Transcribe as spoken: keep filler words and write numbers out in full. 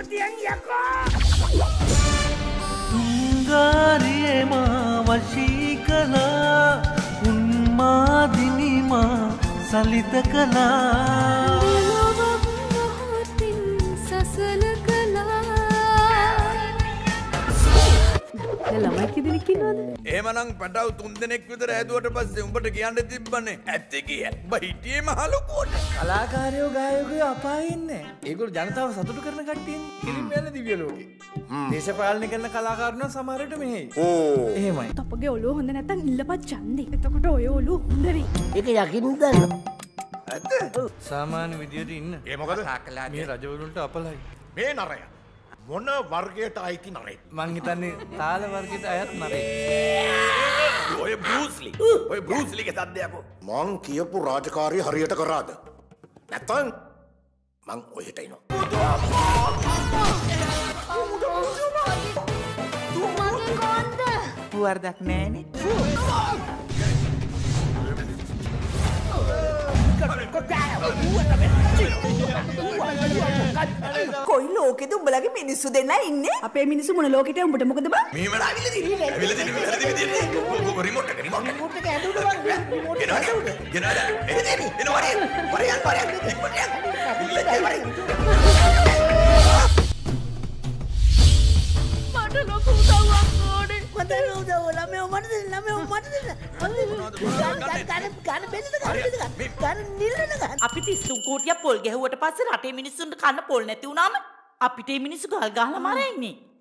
තියන් යකෝ. තුංගාරියේ මා වශී කළා උන්මාදිනී මා සලිත කළා ළමයි කීදෙනෙක් ඉන්නවද? එහෙමනම් පැටව තුන් දෙනෙක් විතර ඇදුවට පස්සේ උඹට කියන්න තිබ්බනේ. ඇත්ත කිය. උඹ හිටියේ මහ ලොකුවට. කලාකාරයෝ ගායකයෝ අපායේ ඉන්නේ. ඒගොල්ලෝ ජනතාව සතුටු කරන කට්ටියනේ. කිලින් යන දිව්‍ය ලෝකේ. දේශපාලනය කරන කලාකාරයෝ සමහරට මෙහෙයි. ඕ. එහෙමයි. අපගේ ඔළුව හොඳ නැත්නම් ඉල්ලපත් ඡන්දේ. එතකොට ඔය ඔළුව හොඳ වෙයි. ඒක යකින් දන්න. ඇත්ත? සාමාන්‍ය විදියට ඉන්න. ඒ මොකද? මේ රජවරුන්ට අපලයි. මේ නරය. මොන වර්ගයට අයිති නරේ? මං හිතන්නේ තාල වර්ගයට අයත් නරේ. ඔය බෲස්ලි. ඔය බෲස්ලිගේ සද්දයක්ෝ. මං කියපු රාජකාරිය හරියට කරාද? නැත්නම් මං ඔහෙට එනවා. තුමාගේ කොන්ද? වරදක් නෑනේ. කොයි ලෝකෙද උඹලගේ මිනිස්සු දෙන්න ඉන්නේ? අපේ මිනිස්සු මොන ලෝකෙට උඹට මොකද බං? මෙහෙම ආවිල්ලා තියෙන්නේ. ඇවිල්ලා තියෙන්නේ වැරදි විදියට. ඔක රිමෝට් එක රිමෝට් එක. රිමෝට් එක ඇදුණා බං. රිමෝට් එක ඇදුණා. ගෙනලා. එන්නේ එන්නේ. එන වරිය. වරියන් වරියන්. ඉක්මනට යන්න. ඉල්ලලා වරිය. මට ලොකු උදව්වක් ඕනේ. මට උදව් ළමයෝ මට දෙන්න ළමයෝ මට දෙන්න. ගන්න ගන්න ගන්න බෙල්ලද ගන්න බෙල්ලද ගන්න නිල්ලන ගන්න. අපි තිස්සුම් කෝටියක් පොල් ගැහුවට පස්සේ රටේ මිනිස්සුන්ට කන්න පොල් නැති වුණාම අපිට මේ මිනිස්සු ගල් ගහලා මරන්නේ.